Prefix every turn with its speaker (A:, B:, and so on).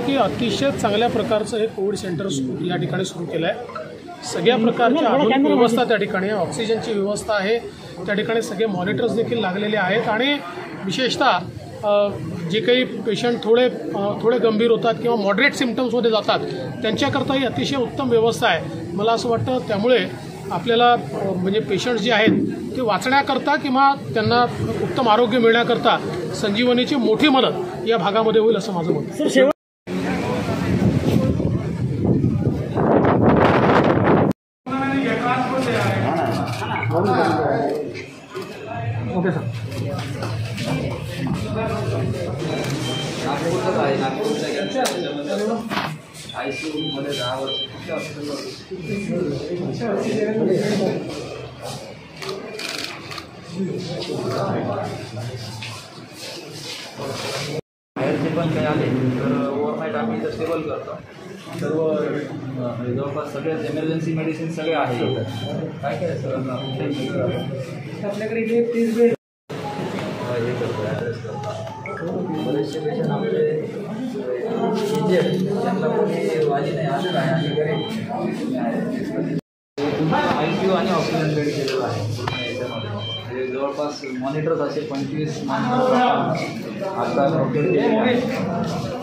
A: की अतिशय चांगल्या प्रकारचं हे कोविड सेंटर या ठिकाणी सुरू केलं आहे। सगळ्या प्रकारच्या आधुनिक व्यवस्था त्या ठिकाणी, ऑक्सिजनची व्यवस्था आहे त्या ठिकाणी, सगळे मॉनिटर्स देखील लागलेले आहेत आणि विशेषतः जे काही पेशंट थोडे गंभीर होतात किंवा मॉडरेट सिम्पटम्समध्ये जातात त्यांच्याकरता ही अतिशय उत्तम व्यवस्था आहे। मला असं वाटतं त्यामुळे आपल्याला म्हणजे पेशंट्स जे आहेत ते वाचण्याकरता किंवा त्यांना उत्तम आरोग्य मिळण्याकरता संजीवनीची मोठी मदत या भागामध्ये होईल असं माझं मत आहे। Okay sir.
B: ICU मध्ये 10 वर्ष बाहेरचे पण काही आले तर ओव्हरनाईट आम्ही इथं स्टेबल करतो। सर्व जवळपास सगळेच इमर्जन्सी मेडिसिन सगळे आहे। काय काय सर आपल्याकडे इथे 30 बेड हे करतो, ॲड्रेस करतो। बरेचसे पेशंट आपले त्यांना कोणी वाली नाही आलेलं आहे आणि घरी ICU आणि ऑक्सिजन बेड केलेलं आहे याच्यामध्ये। जवळपास मॉनिटर्स असे 25 मॉनिटर्स आता रोटेट केलेले आहेत।